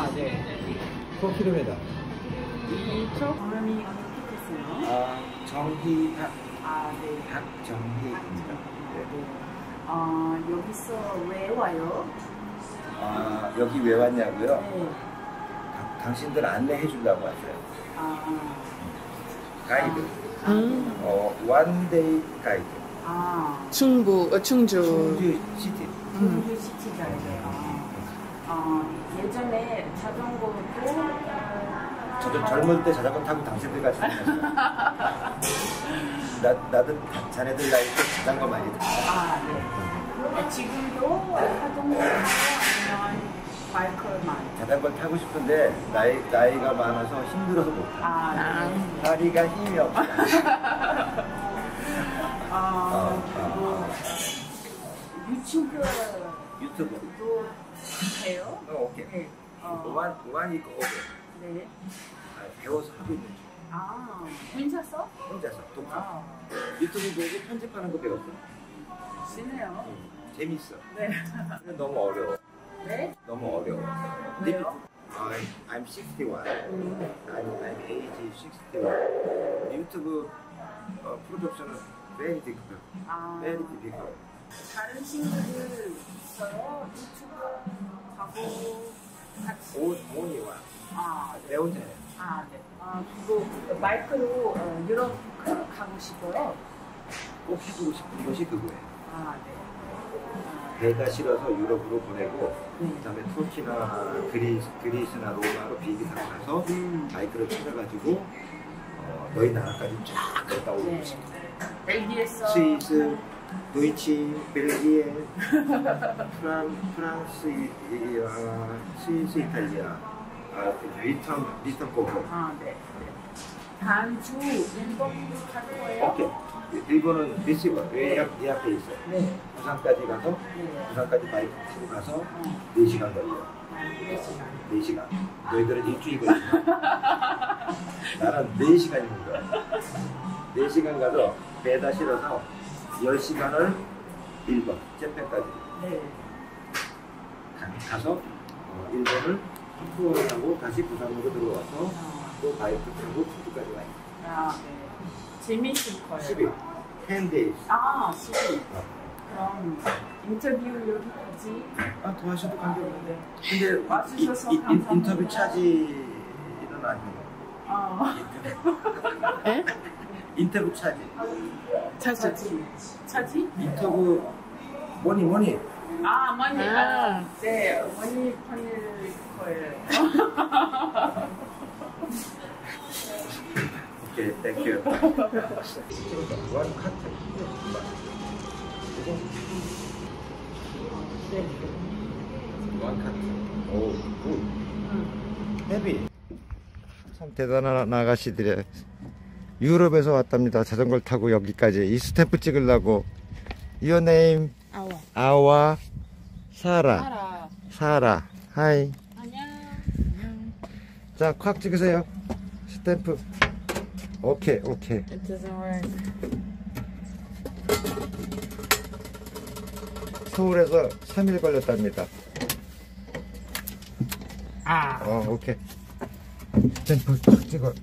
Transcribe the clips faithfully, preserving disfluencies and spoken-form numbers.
아, 네. 사 킬로미터. 이쪽 이름이 어떻게 됐어요? 아, 정희학. 아, 네. 박정희입니다. 네. 아, 여기서 왜 와요? 아, 여기 왜 왔냐고요? 네. 다, 당신들 안내해 주려고 왔어요. 아, 가이드. 음. 어, 원데이 가이드. 아, 충북, 어, 충주. 충주 시티. 충주 시티가요. 아, 아, 예전에 자전거도 저도 젊을 때 자전거 타고 당신들 같이 다녔어요. 나, 나도 자네들 나이 때 자전거 많이 타. 아, 네. 네. 지금도 자전거 타고 아니면 바이크만. 자전거 타고 싶은데 나이, 나이가 많아서 힘들어서 못 타. 아, 네. 다리가 힘이 없어. 아, 어, 그리고 어, 유튜브 유튜브. 도 해요? 어, 오케이. 네. 어, 오만, 오만 이거 오케이. 네. 아, 배워서 하고 있는 중. 아, 혼자서? 혼자서 독학. 아, 유튜브 보고 편집하는 거 배웠어. 쓰네요. 응. 재밌어. 네. 근데 너무 어려워. 네? 너무 어려워. 왜요? I'm, I'm sixty-one. 음. I'm, I'm age sixty-one. 유튜브 어, 프로덕션은 very difficult. 아, very difficult. 다른 친구들 있어요? 유튜브 하고 같이. 오, 오니와 아, 네. 내 혼자예요. 아, 네. 아, 그리고 마이크로 어, 유럽 가고 싶어요? 꼭 해보고 싶은 것이 그거예요. 아, 네. 배가 실어서 유럽으로 보내고 네. 그다음에 터키나 그리스, 그리스나 로마로 비행기 타고 가서 음. 바이크를 찾아가지고 어, 너희 나라까지 쫙 갔다 오고 네. 싶어요. 벨기에서. 스위스, 도이치, 벨기에, 프랑, 프랑스, 이, 이, 아, 스위스, 이탈리아, 아, 리턴, 리턴 고고. 아, 네. 단주 일본 갈 거예요? 오케이. 일본은 리시버 예약 예약돼 있어. 네. 부산까지 가서 네. 부산까지 바이크 타고 가서 어. 네 시간 걸려. 네 시간. 네 시간. 너희들은 일주일 걸려. 나는 네 시간인 거야. 네 시간 가서 배에다 실어서 열 시간을 일본 재팬까지 네. 가서 어, 일본을 투어를 하고 다시 부산으로 들어와서 아, 또 바이크 타고 충주까지 와요. 아, 네. 재밌을 거예요. 십 일. 십 days. 아, 십 일. 그럼 인터뷰 여기까지. 아, 도와주셔도 관계없는데. 네. 근데 와주셔서 이, 이, 인, 감사합니다. 인터뷰 차지는 아니에요. 아, 에? 인터뷰 차지. 자주. 차지. 차지? 인터뷰 뭐니 뭐니. 아, 머니. 아. 아, 네, 머니 보낼 거예요. 오케이, 땡큐. 원 카트. 이거 네. 원 카트. 오, 굿. 헤비. 참 대단한 아가씨들이에요. 유럽에서 왔답니다. 자전거를 타고 여기까지 이 스탬프 찍으려고. Your name? 아와. 아와 사라. 알아. 사라. 하이. 안녕. 자, 콱 찍으세요. 스탬프. 오케이, 오케이. It doesn't work. 서울에서 삼 일 걸렸답니다. 아. 어, 오케이. 스탬프 콱 찍어.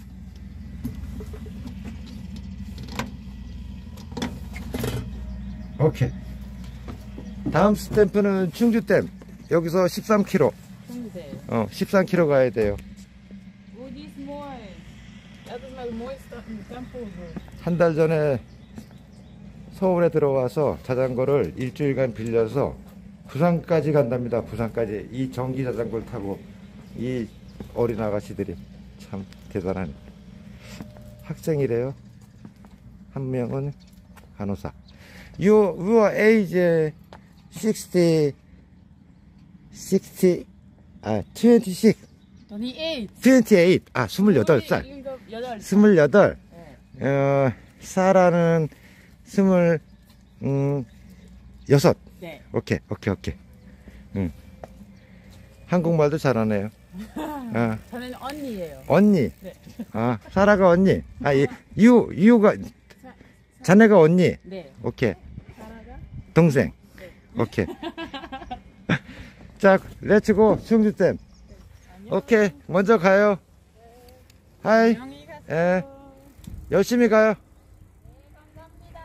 오케이. 다음 스탬프는 충주댐. 여기서 십삼 킬로미터. 근데 어, 십삼 킬로미터 가야 돼요. 어디 스몰? 나도 말 모이스터 템포. 한 달 전에 서울에 들어와서 자전거를 일주일간 빌려서 부산까지 간답니다. 부산까지. 이 전기 자전거를 타고 이 어린 아가씨들이 참 대단한 학생이래요. 한 명은 간호사. You, your age sixty, sixty, 아, twenty-six, twenty-eight. twenty-eight, 아, 스물여덟 살. 여덟. 스물여덟. 네. 어, 사라는 스물, 음, 여섯. 네. 오케이, 오케이, 오케이. 응. 한국말도 잘하네요. 아, 저는 언니예요. 언니. 네. 아, 사라가 언니. 아, 이, 유, 유가, 자네가 언니. 네. 오케이. 사라가? 동생. 네. 오케이. 자, 렛츠고, 충주댐. 오케이, 먼저 가요. 하이. 안녕히 가세요. 예. 열심히 가요. 네, 감사합니다.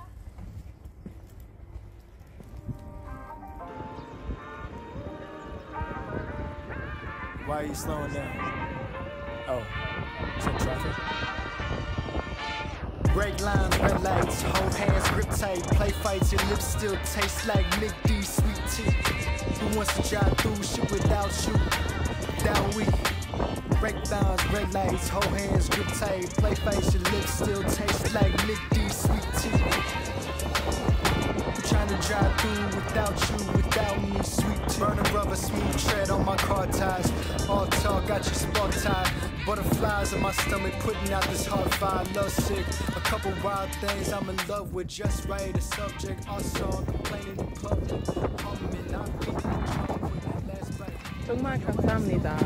Why are you slowing down? Oh, check traffic. Brake lines, red lights, hold hands, grip tight, play fights, your lips still taste like Nick D sweet tea. Who wants to drive through shit without you? Without we. Brake lines, red lights, hold hands, grip tight, play fights, your lips still taste like Nick D sweet tea. Trying to drive through without you, without me, sweet tea. Burning rubber, smooth tread on my car tires. All talk, got you spark tied. Butterflies in my stomach, putting out this hard fire. Love sick, a couple wild things I'm in love with. Just right, a subject, our song, complaining in public. Humming, I'm feeling the with that last bite. 정말 감사합니다.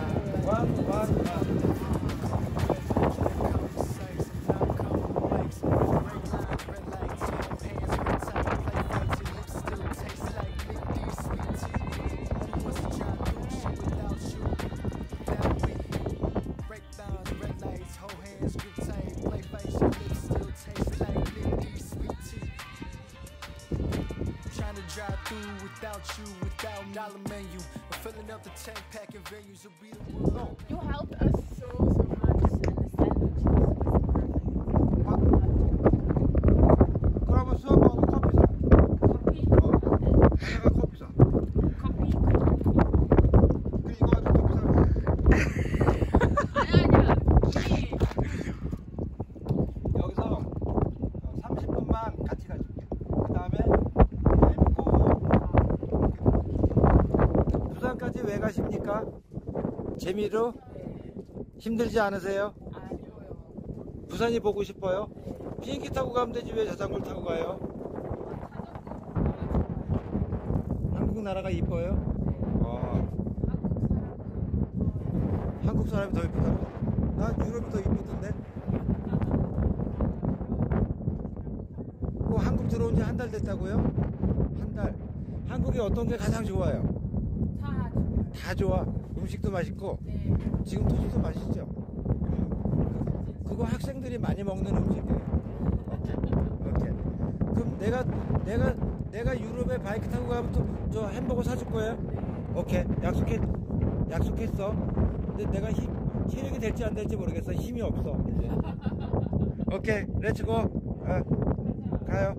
Drive through without you, without dollar menu. I'm filling up the tank, packing venues will be the world. You helped us so so much in the sandwiches. 그러면 수업하고 커피 사. 커피? 내가 커피 사. 커피? 그 이거 가지고 커피 사. 아니 아니야. 이 여기서 삼십 분만 같이 가줄게. 그 다음에 부산까지 왜 가십니까? 재미로? 힘들지 않으세요? 아니요. 부산이 보고 싶어요? 비행기 타고 가면 되지 왜 자전거를 타고 가요? 한국 나라가 이뻐요? 어. 한국 사람이 더 이쁘다고? 난 유럽이 더 이쁘던데? 뭐 한국 들어온 지 한 달 됐다고요? 한 달. 한국이 어떤 게 가장 좋아요? 다 다 좋아. 음식도 맛있고 네. 지금 토스도 맛있죠? 그, 그거 학생들이 많이 먹는 음식이에요. 오케이. 오케이. 그럼 내가 내가 내가 유럽에 바이크 타고 가면 또 저 햄버거 사줄 거예요? 오케이. 약속했 약속했어. 근데 내가 힘 체력이 될지 안 될지 모르겠어. 힘이 없어. 이제. 오케이. 렛츠고. 어, 가요.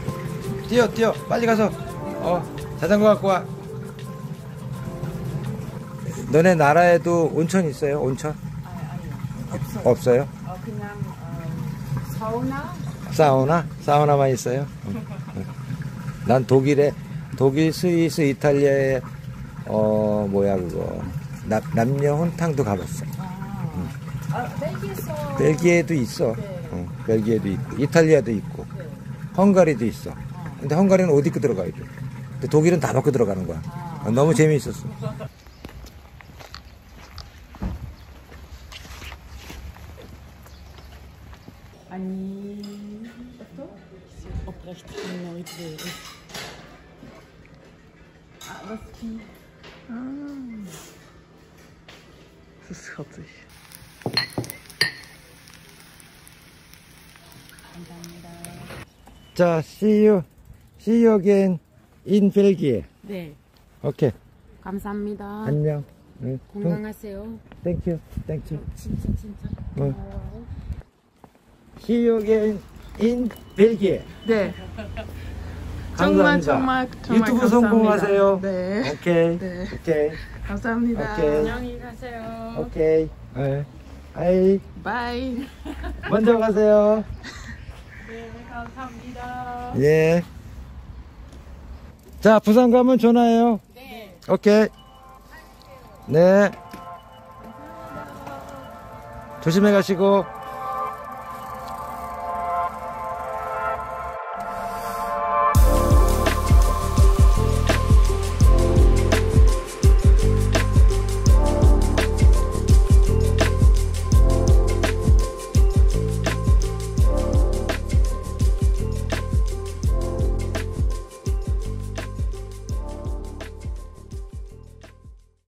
뛰어 뛰어 빨리 가서 어 자전거 갖고 와. 너네 나라에도 온천 있어요? 온천? 아, 아니요. 없어요. 없어요? 어, 그냥 어, 사우나? 사우나? 사우나만 있어요? 응. 응. 난 독일에, 독일, 스위스, 이탈리아에, 어, 뭐야, 그거. 남, 남녀 혼탕도 가봤어. 아, 아 벨기에에서. 벨기에도 있어. 네. 응, 벨기에도 있고, 이탈리아도 있고, 네. 헝가리도 있어. 근데 헝가리는 옷 입고 들어가야 돼. 근데 독일은 다 벗고 들어가는 거야. 아. 어, 너무 재미있었어. 아니, 어떤? Oprecht ging nooit weer. 아, was die? Dat is schattig. 자, see you, see you again in 벨기에. 네. 오케이. 감사합니다. 안녕. 응. 건강하세요. 땡큐, 땡큐. 진짜 진짜. 응. See you again in 벨기에. 네. 정말 감사합니다. 정말 정말 유튜브 감사합니다. 성공하세요. 네. 오케이. 네. 오케이. 감사합니다. 오케이. 안녕히 가세요. 오케이. 네. 아이, 바이. 먼저 가세요. 네, 감사합니다. 예. 자, 부산 가면 전화해요. 네. 오케이. 네. 조심해 가시고.